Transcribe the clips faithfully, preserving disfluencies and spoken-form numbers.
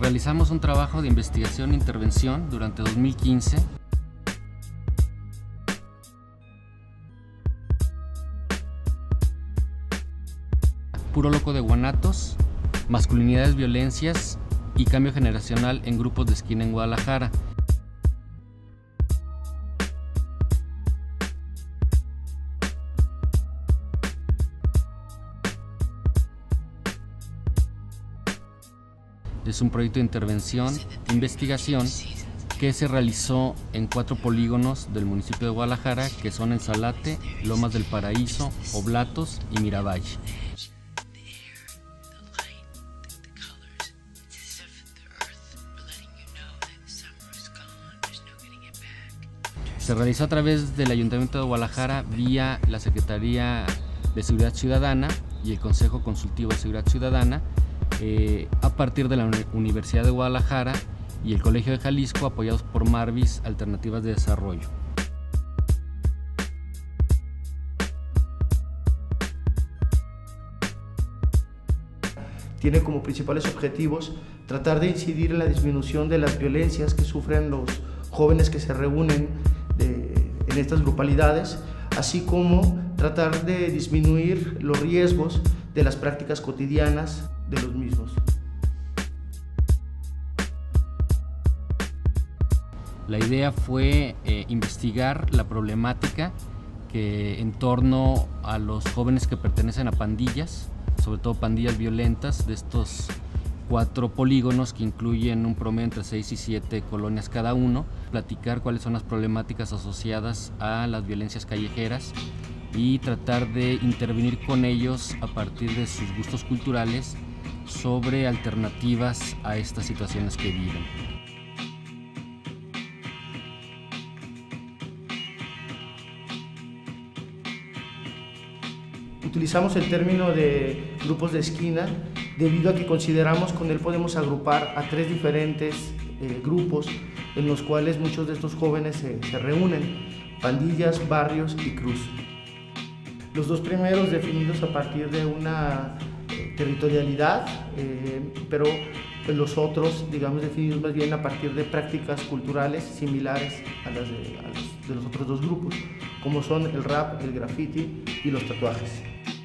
realizamos un trabajo de investigación e intervención durante dos mil quince. Puro loco de Guanatos, masculinidades, violencias y cambio generacional en grupos de esquina en Guadalajara. Es un proyecto de intervención, de investigación, que se realizó en cuatro polígonos del municipio de Guadalajara, que son Ensalate, Lomas del Paraíso, Oblatos y Miravalle. Se realizó a través del Ayuntamiento de Guadalajara vía la Secretaría de Seguridad Ciudadana y el Consejo Consultivo de Seguridad Ciudadana, eh, a partir de la Universidad de Guadalajara y el Colegio de Jalisco, apoyados por Marvis Alternativas de Desarrollo. Tiene como principales objetivos tratar de incidir en la disminución de las violencias que sufren los jóvenes que se reúnen de, en estas grupalidades, así como tratar de disminuir los riesgos de las prácticas cotidianas de los mismos. La idea fue eh, investigar la problemática que en torno a los jóvenes que pertenecen a pandillas, sobre todo pandillas violentas de estos cuatro polígonos que incluyen un promedio entre seis y siete colonias cada uno, platicar cuáles son las problemáticas asociadas a las violencias callejeras y tratar de intervenir con ellos a partir de sus gustos culturales sobre alternativas a estas situaciones que viven. Utilizamos el término de grupos de esquina debido a que consideramos con él podemos agrupar a tres diferentes eh, grupos en los cuales muchos de estos jóvenes se, se reúnen: pandillas, barrios y cruz. Los dos primeros definidos a partir de una eh, territorialidad, eh, pero los otros, digamos, definidos más bien a partir de prácticas culturales similares a las de, a las de los otros dos grupos, como son el rap, el graffiti y los tatuajes.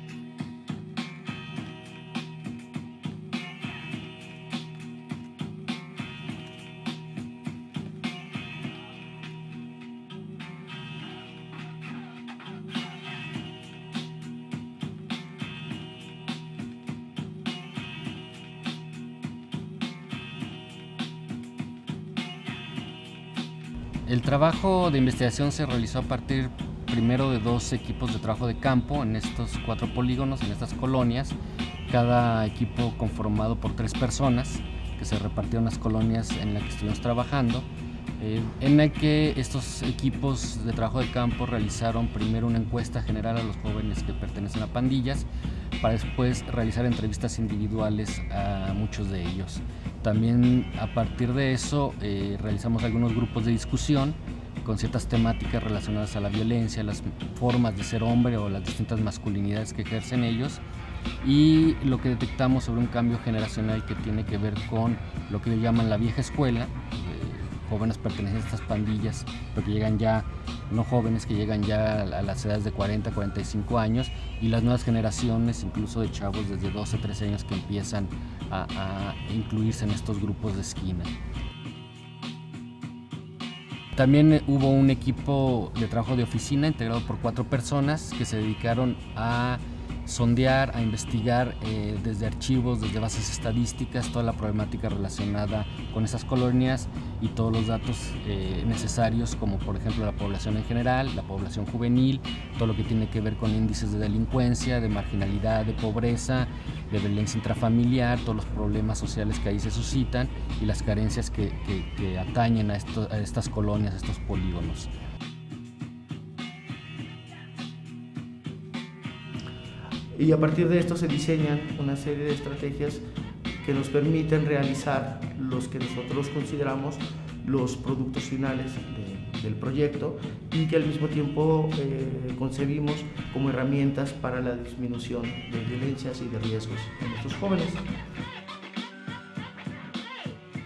El trabajo de investigación se realizó a partir primero de dos equipos de trabajo de campo en estos cuatro polígonos, en estas colonias, cada equipo conformado por tres personas que se repartieron las colonias en las que estuvimos trabajando, eh, en el que estos equipos de trabajo de campo realizaron primero una encuesta general a los jóvenes que pertenecen a pandillas, para después realizar entrevistas individuales a muchos de ellos. También a partir de eso eh, realizamos algunos grupos de discusión con ciertas temáticas relacionadas a la violencia, las formas de ser hombre o las distintas masculinidades que ejercen ellos, y lo que detectamos sobre un cambio generacional que tiene que ver con lo que ellos llaman la vieja escuela, jóvenes pertenecientes a estas pandillas, pero que llegan ya, no jóvenes, que llegan ya a las edades de cuarenta, cuarenta y cinco años, y las nuevas generaciones, incluso de chavos desde doce, trece años, que empiezan a, a incluirse en estos grupos de esquina. También hubo un equipo de trabajo de oficina integrado por cuatro personas que se dedicaron a sondear, a investigar eh, desde archivos, desde bases estadísticas, toda la problemática relacionada con esas colonias y todos los datos eh, necesarios, como por ejemplo la población en general, la población juvenil, todo lo que tiene que ver con índices de delincuencia, de marginalidad, de pobreza, de violencia intrafamiliar, todos los problemas sociales que ahí se suscitan y las carencias que, que, que atañen a, esto, a estas colonias, a estos polígonos. Y a partir de esto se diseñan una serie de estrategias que nos permiten realizar los que nosotros consideramos los productos finales de, del proyecto, y que al mismo tiempo eh, concebimos como herramientas para la disminución de violencias y de riesgos en estos jóvenes.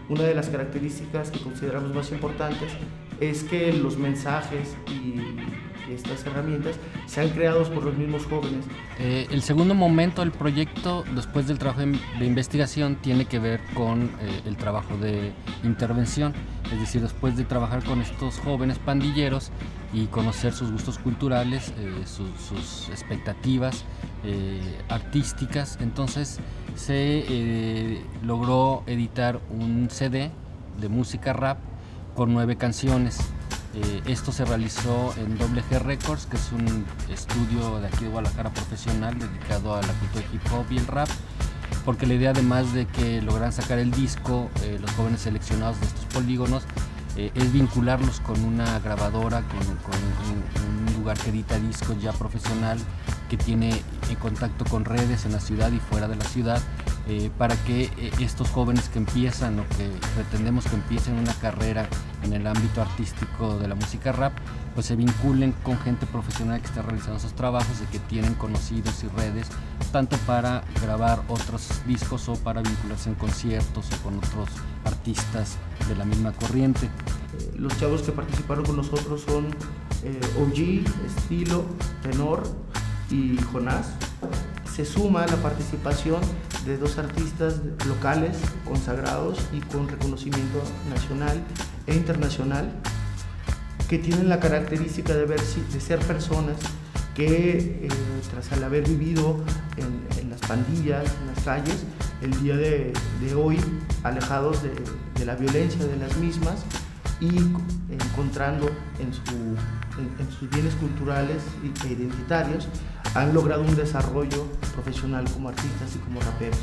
una de las características que consideramos más importantes es que los mensajes y estas herramientas sean creados por los mismos jóvenes. Eh, el segundo momento del proyecto, después del trabajo de investigación, tiene que ver con eh, el trabajo de intervención, es decir, después de trabajar con estos jóvenes pandilleros y conocer sus gustos culturales, eh, sus, sus expectativas eh, artísticas, entonces se eh, logró editar un C D de música rap con nueve canciones. Eh, esto se realizó en Doble G Records, que es un estudio de aquí de Guadalajara profesional dedicado a la cultura hip hop y el rap, porque la idea, además de que lograran sacar el disco, eh, los jóvenes seleccionados de estos polígonos, eh, es vincularlos con una grabadora, con, con un, un lugar que edita discos ya profesional, que tiene eh, contacto con redes en la ciudad y fuera de la ciudad, eh, para que eh, estos jóvenes que empiezan o que pretendemos que empiecen una carrera en el ámbito artístico de la música rap, pues se vinculen con gente profesional que está realizando esos trabajos y que tienen conocidos y redes, tanto para grabar otros discos o para vincularse en conciertos o con otros artistas de la misma corriente. Los chavos que participaron con nosotros son eh, O G, Estilo, Tenor y Jonás. Se suma la participación de dos artistas locales consagrados y con reconocimiento nacional e internacional, que tienen la característica de, ver, de ser personas que, eh, tras el haber vivido en, en las pandillas, en las calles, el día de, de hoy, alejados de, de la violencia de las mismas y encontrando en, su, en, en sus bienes culturales e identitarios, han logrado un desarrollo profesional como artistas y como raperos.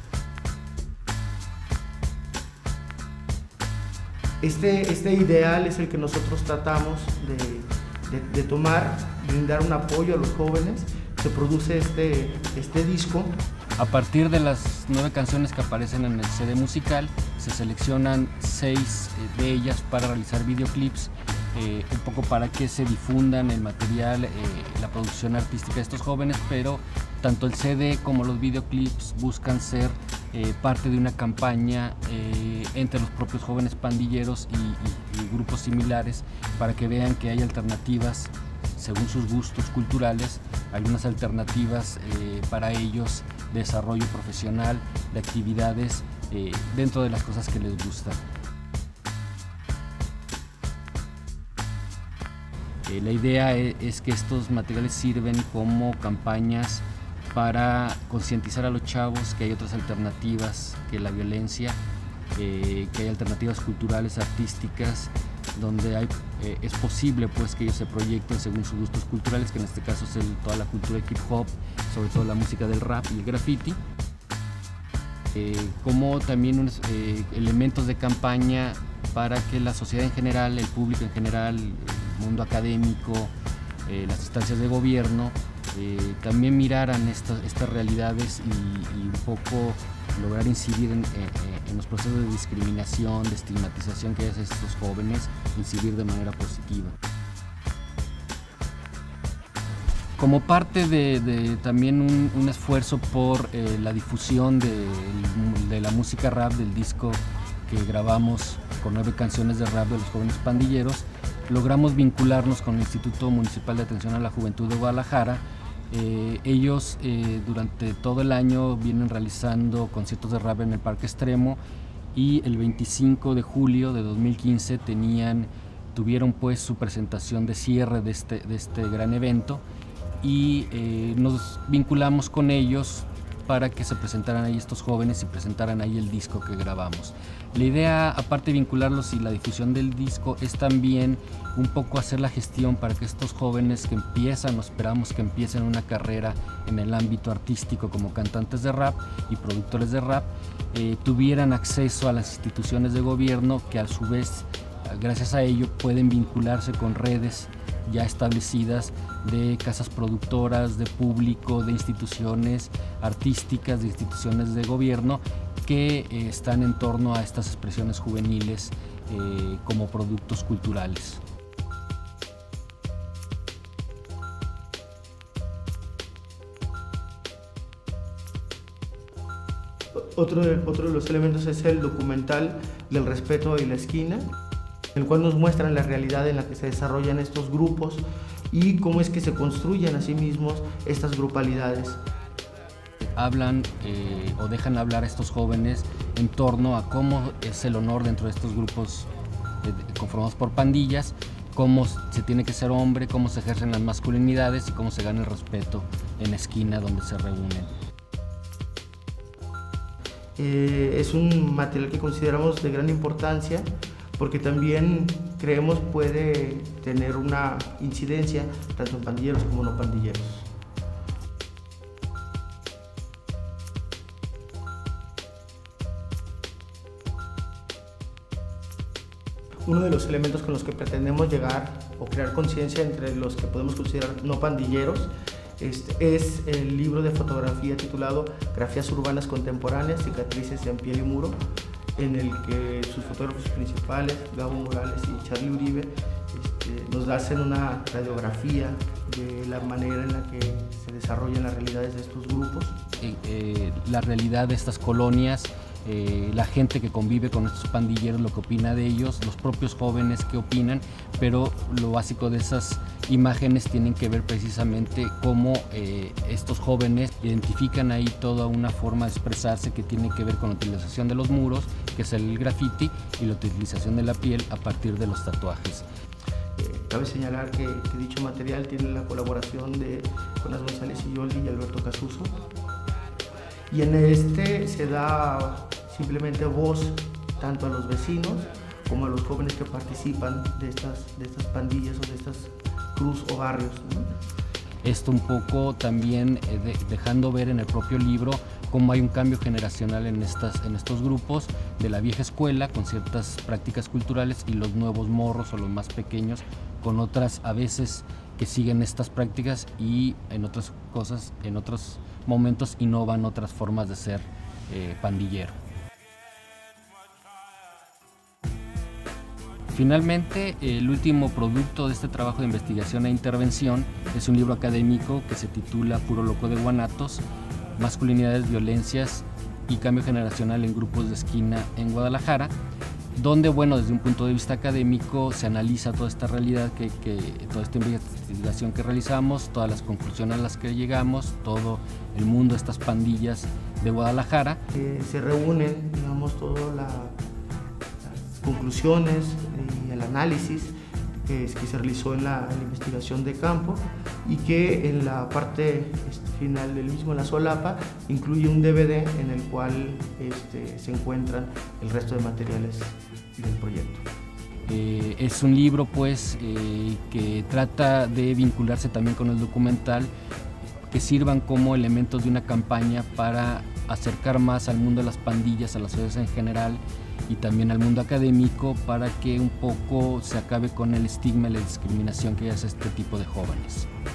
Este, este ideal es el que nosotros tratamos de, de, de tomar, brindar un apoyo a los jóvenes. Se produce este, este disco. A partir de las nueve canciones que aparecen en el C D musical, se seleccionan seis de ellas para realizar videoclips, eh, un poco para que se difundan el material, eh, la producción artística de estos jóvenes, pero tanto el C D como los videoclips buscan ser eh, parte de una campaña eh, entre los propios jóvenes pandilleros y, y, y grupos similares, para que vean que hay alternativas según sus gustos culturales, algunas alternativas eh, para ellos de desarrollo profesional, de actividades eh, dentro de las cosas que les gustan. Eh, la idea es, es que estos materiales sirven como campañas para concientizar a los chavos que hay otras alternativas que la violencia, eh, que hay alternativas culturales, artísticas, donde hay, eh, es posible pues que ellos se proyecten según sus gustos culturales, que en este caso es el, toda la cultura hip hop, sobre todo la música del rap y el graffiti, eh, como también unos eh, elementos de campaña para que la sociedad en general, el público en general, el mundo académico, eh, las instancias de gobierno, eh, también miraran estas, estas realidades y, y un poco lograr incidir en, en, en los procesos de discriminación, de estigmatización que hacen estos jóvenes, incidir de manera positiva. Como parte de, de también un, un esfuerzo por eh, la difusión de, de la música rap, del disco que grabamos con nueve canciones de rap de los jóvenes pandilleros, logramos vincularnos con el Instituto Municipal de Atención a la Juventud de Guadalajara. Eh, ellos eh, durante todo el año vienen realizando conciertos de rap en el Parque Extremo, y el veinticinco de julio de dos mil quince tenían, tuvieron pues su presentación de cierre de este, de este gran evento, y eh, nos vinculamos con ellos para que se presentaran ahí estos jóvenes y presentaran ahí el disco que grabamos. La idea, aparte de vincularlos y la difusión del disco, es también un poco hacer la gestión para que estos jóvenes que empiezan, o esperamos que empiecen una carrera en el ámbito artístico como cantantes de rap y productores de rap, eh, tuvieran acceso a las instituciones de gobierno, que a su vez, gracias a ello, pueden vincularse con redes ya establecidas de casas productoras, de público, de instituciones artísticas, de instituciones de gobierno que eh, están en torno a estas expresiones juveniles eh, como productos culturales. Otro de, otro de los elementos es el documental del respeto y la esquina, el cual nos muestra la realidad en la que se desarrollan estos grupos y cómo es que se construyen a sí mismos estas grupalidades. Hablan eh, o dejan hablar a estos jóvenes en torno a cómo es el honor dentro de estos grupos eh, conformados por pandillas, cómo se tiene que ser hombre, cómo se ejercen las masculinidades y cómo se gana el respeto en la esquina donde se reúnen. Eh, es un material que consideramos de gran importancia porque también creemos puede tener una incidencia tanto en pandilleros como no pandilleros. Uno de los elementos con los que pretendemos llegar o crear conciencia entre los que podemos considerar no pandilleros este, es el libro de fotografía titulado Grafías urbanas contemporáneas, cicatrices en piel y muro, en el que sus fotógrafos principales, Gabo Morales y Charlie Uribe, este, nos hacen una radiografía de la manera en la que se desarrollan las realidades de estos grupos. Eh, eh, la realidad de estas colonias, Eh, la gente que convive con estos pandilleros, lo que opina de ellos, los propios jóvenes que opinan, pero lo básico de esas imágenes tienen que ver precisamente cómo eh, estos jóvenes identifican ahí toda una forma de expresarse que tiene que ver con la utilización de los muros, que es el graffiti, y la utilización de la piel a partir de los tatuajes. Eh, cabe señalar que, que dicho material tiene la colaboración de Jonas González Iyoldi y Alberto Casuso, y en este se da simplemente voz tanto a los vecinos como a los jóvenes que participan de estas, de estas pandillas o de estas cruz o barrios, ¿no? Esto un poco también eh, de, dejando ver en el propio libro cómo hay un cambio generacional en, estas, en estos grupos de la vieja escuela con ciertas prácticas culturales y los nuevos morros o los más pequeños con otras a veces que siguen estas prácticas y en otras cosas, en otros momentos innovan otras formas de ser eh, pandillero. Finalmente, el último producto de este trabajo de investigación e intervención es un libro académico que se titula Puro Loco de Guanatos, Masculinidades, Violencias y Cambio Generacional en Grupos de Esquina en Guadalajara, donde, bueno, desde un punto de vista académico se analiza toda esta realidad, que, que, toda esta investigación que realizamos, todas las conclusiones a las que llegamos, todo el mundo de estas pandillas de Guadalajara. Eh, se reúnen, digamos, todas la, las conclusiones y el análisis que, que se realizó en la, en la investigación de campo y que en la parte este, final del mismo, en la solapa, incluye un D V D en el cual este, se encuentran el resto de materiales del proyecto. Eh, es un libro pues eh, que trata de vincularse también con el documental, que sirvan como elementos de una campaña para acercar más al mundo de las pandillas, a las sociedades en general y también al mundo académico, para que un poco se acabe con el estigma y la discriminación que hace este tipo de jóvenes.